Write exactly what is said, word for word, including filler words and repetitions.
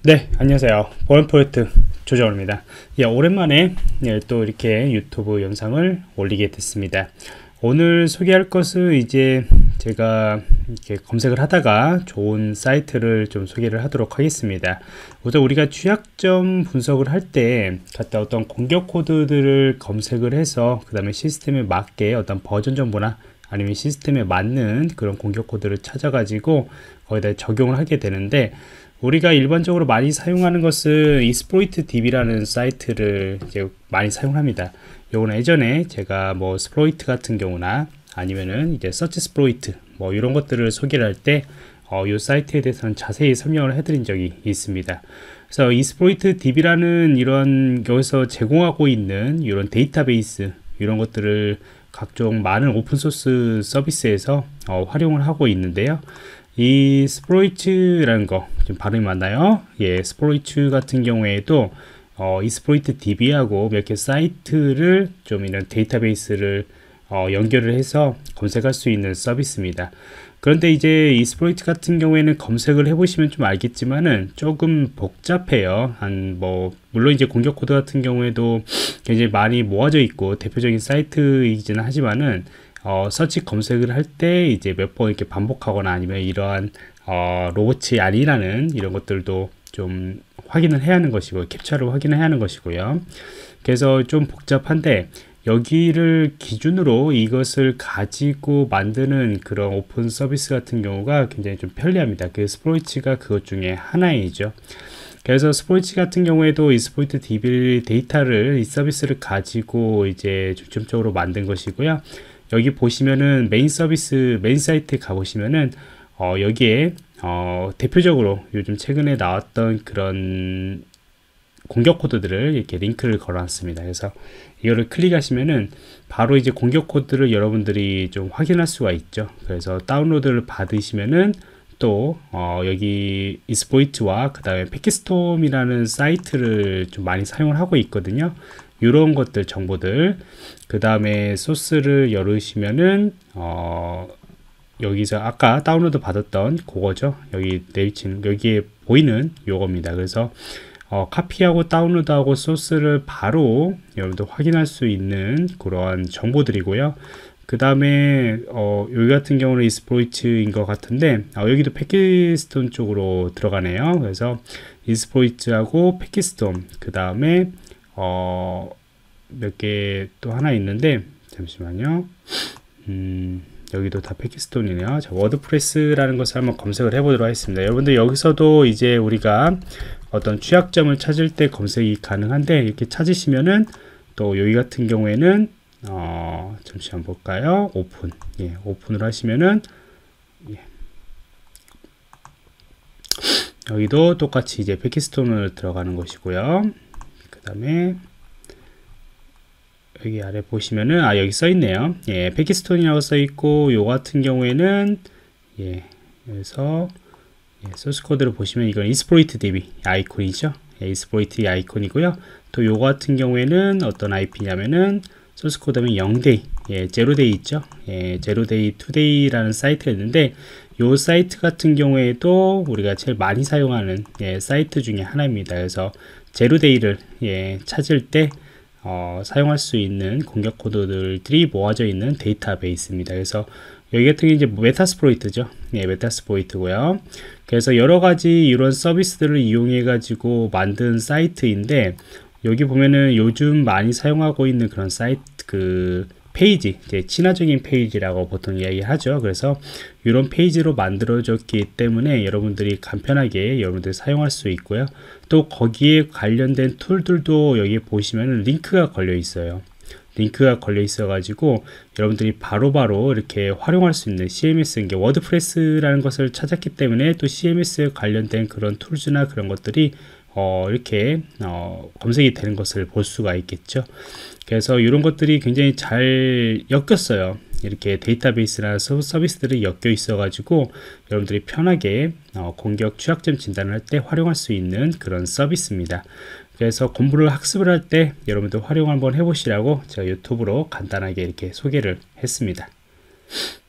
네, 안녕하세요. 보안 프로젝트 조정호입니다. 예, 오랜만에 예, 또 이렇게 유튜브 영상을 올리게 됐습니다. 오늘 소개할 것은 이제 제가 이렇게 검색을 하다가 좋은 사이트를 좀 소개를 하도록 하겠습니다. 우선 우리가 취약점 분석을 할 때 갖다 어떤 공격 코드들을 검색을 해서 그 다음에 시스템에 맞게 어떤 버전 정보나 아니면 시스템에 맞는 그런 공격 코드를 찾아가지고 거기다 적용을 하게 되는데, 우리가 일반적으로 많이 사용하는 것은 이스플로이트디비라는 사이트를 이제 많이 사용합니다. 요거는 예전에 제가 뭐 스플로이트 같은 경우나 아니면은 이제 서치 스플로이트 뭐 이런 것들을 소개를 할 때 어, 이 사이트에 대해서는 자세히 설명을 해드린 적이 있습니다. 그래서 이스플로이트디비라는 이런 여기서 제공하고 있는 이런 데이터베이스 이런 것들을 각종 많은 오픈소스 서비스에서 어, 활용을 하고 있는데요. 이 스플로이트라는 거 좀 발음이 맞나요? 예, 스플로이트 같은 경우에도 어, 이 스플로이트디비하고 몇 개 사이트를 좀 이런 데이터베이스를 어, 연결을 해서 검색할 수 있는 서비스입니다. 그런데 이제 이 스플로이트 같은 경우에는 검색을 해보시면 좀 알겠지만은 조금 복잡해요. 한 뭐 물론 이제 공격 코드 같은 경우에도 굉장히 많이 모아져 있고 대표적인 사이트이기는 하지만은 어, 서치 검색을 할 때 이제 몇 번 이렇게 반복하거나 아니면 이러한 어, 로봇이 아니라는 이런 것들도 좀 확인을 해야 하는 것이고 캡처를 확인을 해야 하는 것이고요. 그래서 좀 복잡한데 여기를 기준으로 이것을 가지고 만드는 그런 오픈 서비스 같은 경우가 굉장히 좀 편리합니다. 그 스플로이트가 그것 중에 하나이죠. 그래서 스플로이트 같은 경우에도 이 스플로이트디비 데이터를 이 서비스를 가지고 이제 중점적으로 만든 것이고요. 여기 보시면은 메인 서비스 메인 사이트에 가보시면은 어, 여기에 어, 대표적으로 요즘 최근에 나왔던 그런 공격 코드들을 이렇게 링크를 걸어놨습니다. 그래서 이거를 클릭하시면은 바로 이제 공격 코드를 여러분들이 좀 확인할 수가 있죠. 그래서 다운로드를 받으시면은 또 어, 여기 이스플로이트와 그 다음에 패킷스톰이라는 사이트를 좀 많이 사용을 하고 있거든요. 이런 것들 정보들, 그 다음에 소스를 열으시면은 어, 여기서 아까 다운로드 받았던 그거죠. 여기 내비치는 여기에 보이는 요겁니다. 그래서 어, 카피하고 다운로드하고 소스를 바로 여러분들 확인할 수 있는 그러한 정보들이고요. 그 다음에 어, 여기 같은 경우는 이스플로이트인 것 같은데 어, 여기도 패킷스톰 쪽으로 들어가네요. 그래서 이스플로이트하고 패킷스톰, 그 다음에 어, 몇 개 또 하나 있는데 잠시만요. 음, 여기도 다 패킷스톤이네요. 자, 워드프레스라는 것을 한번 검색을 해보도록 하겠습니다. 여러분들 여기서도 이제 우리가 어떤 취약점을 찾을 때 검색이 가능한데 이렇게 찾으시면은 또 여기 같은 경우에는 어, 잠시 한번 볼까요? 오픈. 예, 오픈을 하시면은 예. 여기도 똑같이 이제 패킷스톤을 들어가는 것이고요. 그 다음에 여기 아래 보시면은 아 여기 써 있네요. 예, 패킷스톤이라고 써 있고 요 같은 경우에는 예, 그래서 예, 소스 코드를 보시면 이건 이스플로이트디비 아이콘이죠. 예, 이스플로이트 아이콘이고요. 또 요 같은 경우에는 어떤 아이피냐면은 소스 코드는 영 데이, 예, 영 데이 있죠. 예, 영 데이, 이 데이라는 사이트가 있는데 요 사이트 같은 경우에도 우리가 제일 많이 사용하는 예, 사이트 중에 하나입니다. 그래서 영 데이를 예, 찾을 때 어, 사용할 수 있는 공격 코드들이 모아져 있는 데이터베이스입니다. 그래서 여기 같은 게 이제 메타스플로이트죠. 예, 메타스플로이트고요. 그래서 여러 가지 이런 서비스들을 이용해 가지고 만든 사이트인데 여기 보면은 요즘 많이 사용하고 있는 그런 사이트 그 페이지, 이제 친화적인 페이지라고 보통 이야기하죠. 그래서 이런 페이지로 만들어졌기 때문에 여러분들이 간편하게 여러분들이 사용할 수 있고요. 또 거기에 관련된 툴들도 여기 보시면 링크가 걸려 있어요. 링크가 걸려 있어 가지고 여러분들이 바로바로 바로 이렇게 활용할 수 있는 씨엠에스, 이게 워드프레스라는 것을 찾았기 때문에 또 씨엠에스에 관련된 그런 툴즈나 그런 것들이 어, 이렇게 어, 검색이 되는 것을 볼 수가 있겠죠. 그래서 이런 것들이 굉장히 잘 엮였어요. 이렇게 데이터베이스나 서비스들이 엮여 있어 가지고 여러분들이 편하게 어, 공격 취약점 진단을 할 때 활용할 수 있는 그런 서비스입니다. 그래서 공부를 학습을 할 때 여러분들 활용 한번 해보시라고 제가 유튜브로 간단하게 이렇게 소개를 했습니다.